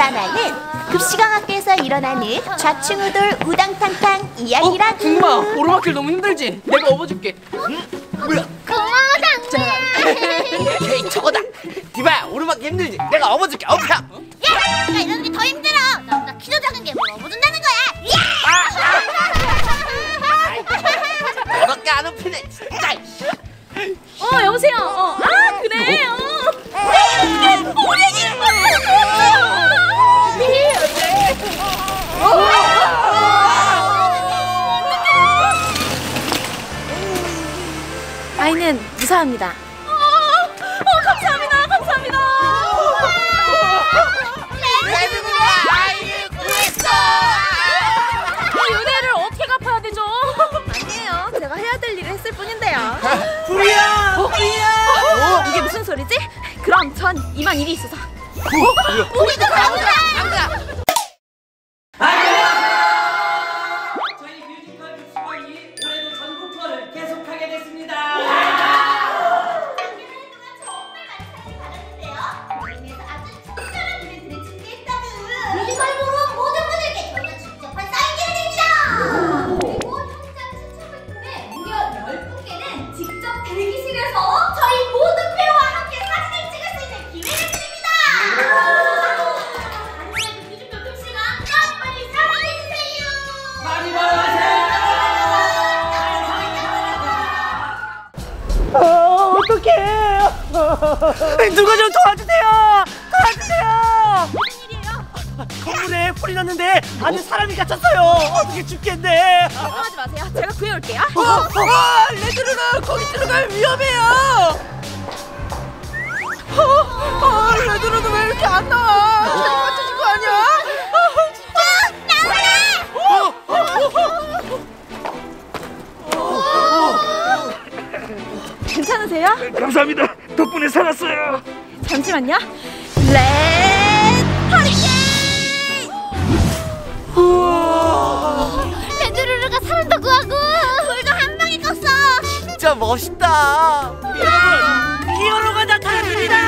바나는 급식왕학교에서 일어나는 좌충우돌 우당탕탕 이야기라고. 궁금아, 오르막길 너무 힘들지? 내가 업어줄게. 뭐야? 고마워 당구야. 에이 저거다. 디바야, 오르막길 힘들지? 내가 업어줄게. 업혀. 야, 내가 이러는 게 더 힘들어. 나 키도 작은 게 뭘 업어준다는 거야. 저렇게 안 업히네 진짜. 여보세요. 그래. 우리 애기. 아이는 무사합니다. 감사합니다. 아이를 구했어. 은혜를 어떻게 갚아야 되죠? 아니에요. 제가 해야 될 일을 했을 뿐인데요. 불이야. 이게 무슨 소리지? 그럼 전 이만 일이 있어서. 우리도 가보자. 저희 뮤지컬 급식왕이 올해도 전국 투어를 계속하게 됐습니다. 뮤지컬 보러 온 모든 분들께 저희가 직접 한 사인회를 드리죠. 그리고 현장 추첨을 통해 무려 10분께는 직접 대기실에서 저희 모든 배우와 함께 사진을 찍을 수 있는 기회를 드립니다. 아무래도 뮤지컬 급식왕 빨리 사랑해주세요. 많이 받아가세요. 어떡해. 누가 좀 도와주세요. 무슨 일이에요? 건물에 불이 났는데 안에 사람이 갇혔어요. 어떻게 죽겠네. 걱정하지 마세요. 제가 구해올게요. 레드루나 거기 들어가면 위험해요. 레드루는 왜 이렇게 안 나와? 저기 맞춰진 거 아니야? 괜찮으세요? 감사합니다. 덕분에 살았어요. 잠시만요. 렛 허리케인! 레드루루가 사람도 구하고 돌도 한 방에 껐어. 진짜 멋있다. 히어로가 나타났습니다.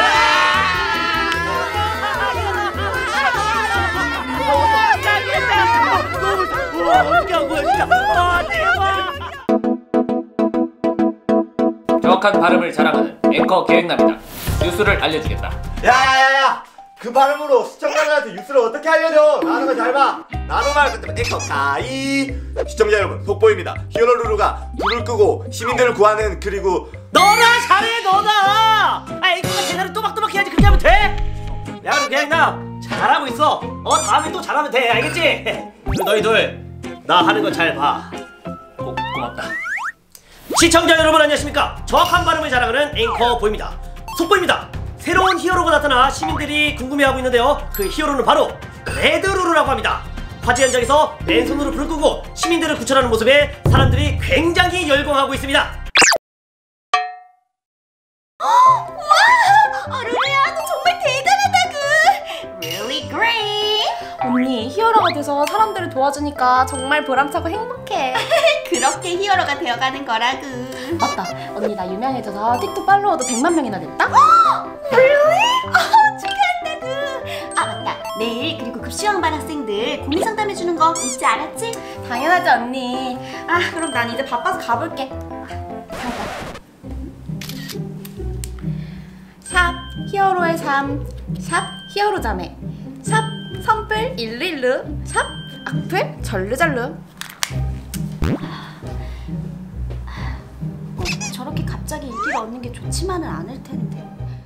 어떻게 한 거야 진짜. 대박. 정확한 발음을 자랑하는 앵커 계획남이다. 뉴스를 알려주겠다. 야야야야, 그 발음으로 시청자들한테 뉴스를 어떻게 알려줘? 나는 거 잘 봐. 나도 말 그때 앵커 가이. 시청자 여러분, 속보입니다. 히어로루루가 불을 끄고 시민들을 구하는, 그리고 너나 잘해 너나. 앵커가 제대로 또박또박 해야지. 그렇게 하면 돼. 야 그럼 계획남 잘하고 있어. 다음에 또 잘하면 돼. 알겠지? 너희들 나 하는 거 잘 봐. 고맙다. 시청자 여러분 안녕하십니까? 정확한 발음을 자랑하는 앵커 보입니다. 속보입니다. 새로운 히어로가 나타나 시민들이 궁금해하고 있는데요. 그 히어로는 바로 레드루루라고 합니다. 화재 현장에서 맨손으로 불을 끄고 시민들을 구출하는 모습에 사람들이 굉장히 열광하고 있습니다. 루루야, 너 정말 대단하다구. Really great. 언니 히어로가 돼서 사람들을 도와주니까 정말 보람차고 행복해. 그렇게 히어로가 되어가는 거라구. 맞다. 언니 나 유명해져서 틱톡 팔로워도 100만 명이나 됐다? Really? 축하한다구. 맞다. 내일 그리고 급식왕반 학생들 고민 상담해주는 거 잊지 않았지? 당연하지 언니. 그럼 난 이제 바빠서 가볼게. 샵 히어로의 삶, 샵 히어로 자매, 샵 선불 일루일루, 샵 악플 절루절루. 저렇게 갑자기 인기를 얻는 게 좋지만은 않을 텐데.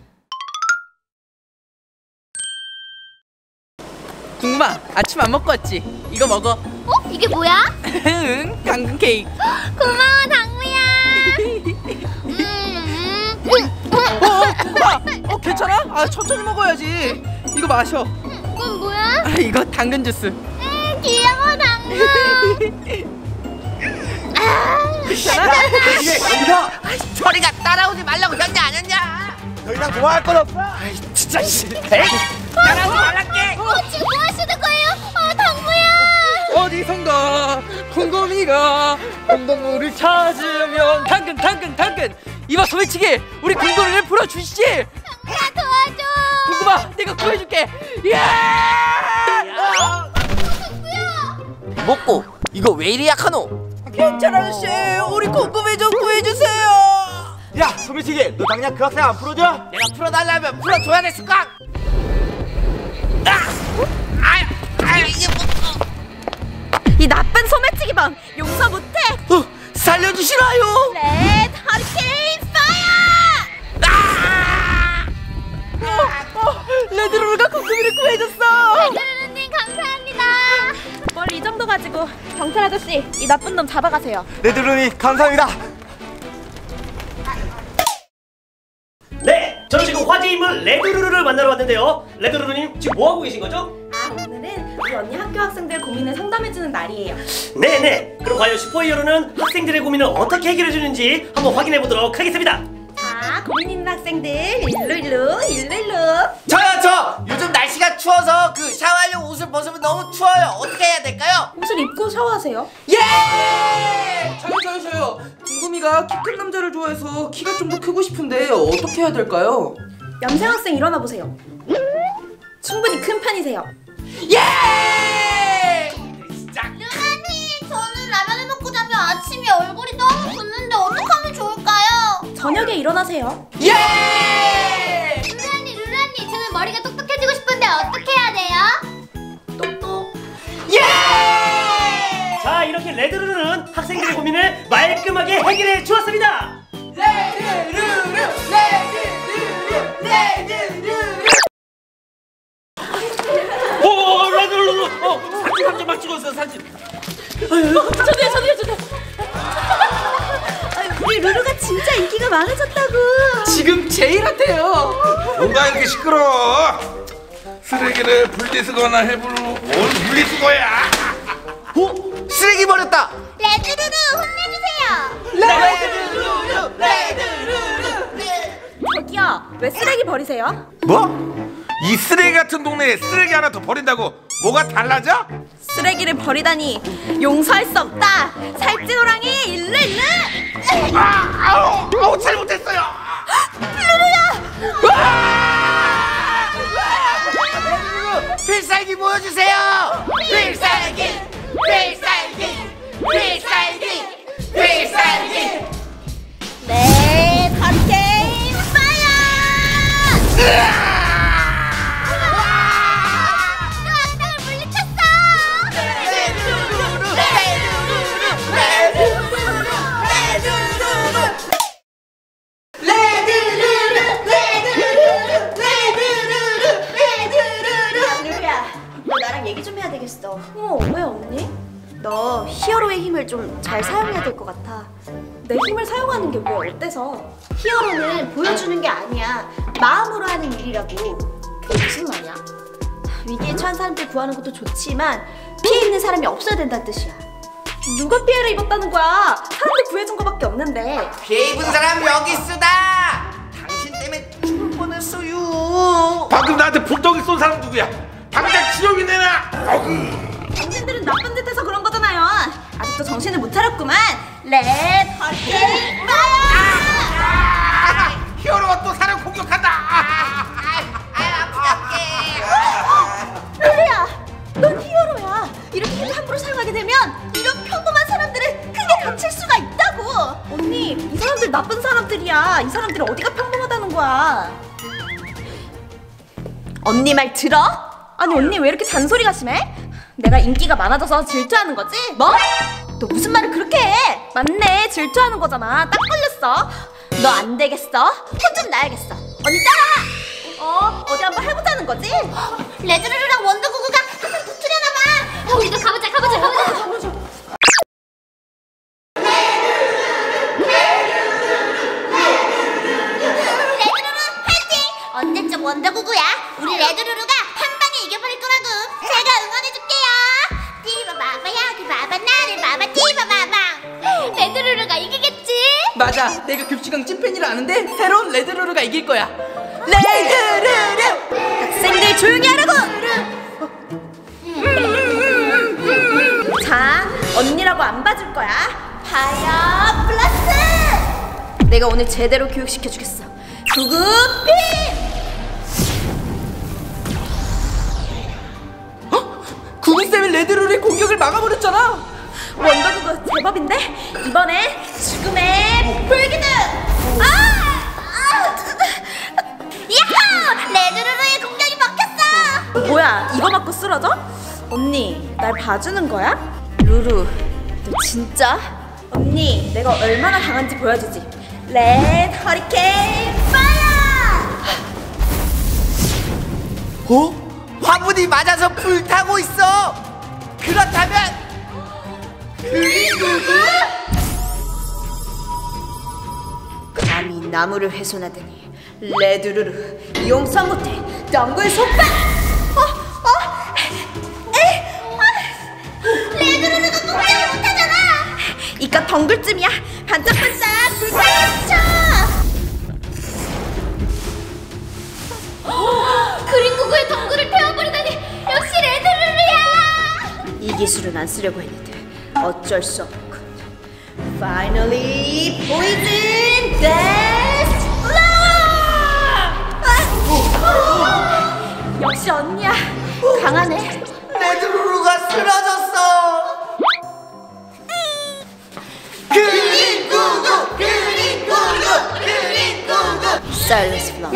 궁금아, 아침 안 먹고 왔지? 이거 먹어. 이게 뭐야? 응, 당근 케이크. 고마워 당무야. 궁금아, 괜찮아? 천천히 먹어야지. 이거 마셔. 그건 뭐야? 이거 당근 주스. 귀여워 당무. 괜찮아? 이게 여기서 저리가 따라오지 말라고 했냐 안 했냐? 더 이상 도망갈 건 없어. 진짜 따라오지 말랄게. 지금 뭐 하시는 거예요? 당무야. 어디선가 곰곰이가 곰곰이를 찾으면 당근 이봐 소매치기 우리 곰곰이를 풀어주시지. 당무야 도와줘. 궁금아 내가 구해줄게. 예! 먹고 이거 왜 이리 약하노? 경찰 아저씨, 우리 꼼꼼히 좀 구해주세요. 야 소매치기, 너 당장 그 학생 안 풀어줘? 내가 풀어달라면 풀어줘야 됐을까? 이게 뭐? 이 나쁜 소매치기범 용서 못해. 살려주시라요. 레드 허리케인 파이어. 레드루루가 꼼꼼이를 구해줬어. 레드루루님 감사합니다. 뭘 이 정도 가지고. 경찰 아저씨, 이 나쁜 놈 잡아가세요. 레드루니 감사합니다. 네, 저는 지금 화제 인물 레드루루를 만나러 왔는데요. 레드루루님 지금 뭐 하고 계신 거죠? 오늘은 우리 언니 학교 학생들 고민을 상담해주는 날이에요. 네네. 그럼 과연 슈퍼히어로는 학생들의 고민을 어떻게 해결해주는지 한번 확인해 보도록 하겠습니다. 자, 고민 있는 학생들 일로. 저 요즘 날씨가 추워서 그 샤워하려고 옷을 벗으면 너무 추워요. 어떻게 해야 될까요? 옷을 입고 샤워하세요. 예! 저요. 궁금이가 키 큰 남자를 좋아해서 키가 좀 더 크고 싶은데 어떻게 해야 될까요? 얌생 학생 일어나 보세요. 충분히 큰 편이세요. 예! 루나님, 저는 라면을 먹고 자면 아침에 얼굴이 너무 붓는데 어떡하면 좋을까요? 저녁에 일어나세요. 예! 루나님, 저는 머리가 똑똑해지고 싶은데 어떻게 해야 돼요? 똑똑. 예! 자, 이렇게 레드루루는 학생들의 고민을 말끔하게 해결해 주었습니다. 레드루루 사진 한 장만 찍었어 사진. 저도요. 우리 루루가 진짜 인기가 많아졌다고. 지금 제일 핫해요. 뭐가 이렇게 시끄러워? 쓰레기를 분리수거나 해부로 뭘 분리수거야? 쓰레기 버렸다. 레드루루 혼내주세요. 저기요, 왜 쓰레기 버리세요? 뭐? 이 쓰레기 같은 동네에 쓰레기 하나 더 버린다고 뭐가 달라져? 쓰레기를 버리다니 용서할 수 없다. 살찐 호랑이 일르. 아우 잘못했어요. 필살기 보여주세요. 필살기. 네, 허리케인 파이어! 학생을 물리쳤어! 루루야, 너 나랑 얘기 좀 해야 되겠어. 왜 언니? 너 히어로의 힘을 좀 잘 사용해야 될 것 같아. 내 힘을 사용하는 게 왜 어때서? 히어로는 보여주는 게 아니야. 마음으로 하는 일이라고. 그게 무슨 말이야? 위기에 처한 사람들 구하는 것도 좋지만 피해 있는 사람이 없어야 된다는 뜻이야. 누가 피해를 입었다는 거야? 사람들 구해준 거밖에 없는데. 피해 입은 사람 여기 있으다. 당신 때문에 죽을 뻔했어요. 방금 나한테 불덩이 쏜 사람 누구야? 당장 치료비 내놔. 당신들은 나쁜 짓 해서 그런 거잖아요. 아직도 정신을 못 차렸구만. 레드 허리케인 파이어! 히어로가 또 사람 공격한다. 루루야, 넌 히어로야. 이렇게 힘을 함부로 사용하게 되면 이런 평범한 사람들은 크게 다칠 수가 있다고. 언니, 이 사람들 나쁜 사람들이야. 이 사람들은 어디가 평범하다는 거야. 언니 말 들어? 아니, 언니 왜 이렇게 잔소리가 심해? 내가 인기가 많아져서 질투하는 거지? 뭐? 너 무슨 말을 그렇게 해? 맞네, 질투하는 거잖아. 딱 걸렸어. 너 안 되겠어. 혼 좀 나야겠어. 언니 따라. 어디 한번 해보자는 거지? 레드루루랑 원더구구가 한번 붙으려나봐. 우리도 가보자. 레드루루 화이팅! 언제적 원더구구야? 우리 레드루루가 한 방에 이겨버릴 거라고. 제가 응원해줄게요. 띠바바바 여기 봐봐 나를 봐봐 띠바바방. 레드루루가 이기겠지? 맞아, 내가 급식왕 찐팬이라는데 새로운 레드루루가 이길 거야. 레드루루! 학생들 조용히 하라고! 자, 언니라고 안 봐줄 거야. 파이어 플러스! 내가 오늘 제대로 교육시켜주겠어. 구급빔! 구구쌤이 레드루루의 공격을 막아버렸잖아. 원더구구 제법인데? 이번엔 죽음의 불기둥! 야호! 레드루루의 공격이 먹혔어. 뭐야, 이거 맞고 쓰러져? 언니, 날 봐주는 거야? 루루, 너 진짜? 언니, 내가 얼마나 강한지 보여주지. 레드 허리케인 파이어! 화분이 맞아서 불타고 있어. 그렇다면 감히 나무를 훼손하더니 레드루루 용서 못해. 덩굴 속박! 레드루루가 공격을 못하잖아. 이깟 덩굴쯤이야. 반짝반짝 불타쳐! 그린 구구의 덩굴을 태워버리다니 역시 레드루루야. 이 기술은 안 쓰려고 했는데 어쩔 수 없군. Finally, poison death flower! 역시 언니야. 강하네. 레드루루가 쓰러졌어. 그린 구구, 그린 구구, 그린 구구. Silence flower.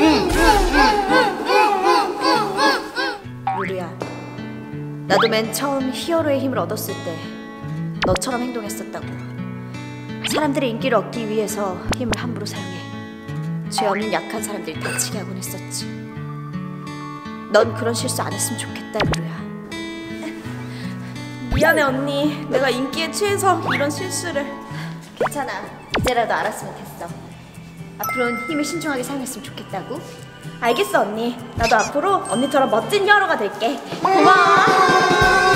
루루야, 나도 맨 처음 히어로의 힘을 얻었을 때 너처럼 행동했었다고. 사람들의 인기를 얻기 위해서 힘을 함부로 사용해 죄 없는 약한 사람들이 다치게 하곤 했었지. 넌 그런 실수 안 했으면 좋겠다, 루루야. 미안해 언니, 내가 인기에 취해서 이런 실수를. 괜찮아, 이제라도 알았으면 됐어. 앞으로는 힘을 신중하게 사용했으면 좋겠다고. 알겠어 언니, 나도 앞으로 언니처럼 멋진 히어로가 될게. 고마워.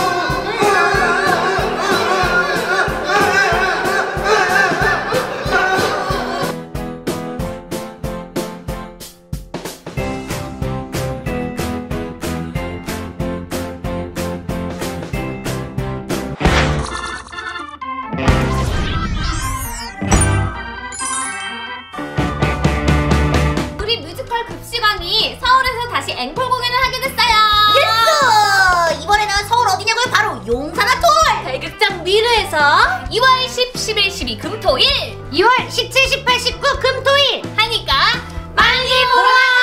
우리 뮤지컬 급식왕이 서울에서 다시 앵콜 공연을 하게 됐어요. 예스! 이번에는 서울 어디냐고요? 바로 용산아톨! 대극장 미르에서 2월 10, 11, 12 금토일, 2월 17, 18, 19 금토일! 하니까 많이 보러 와요.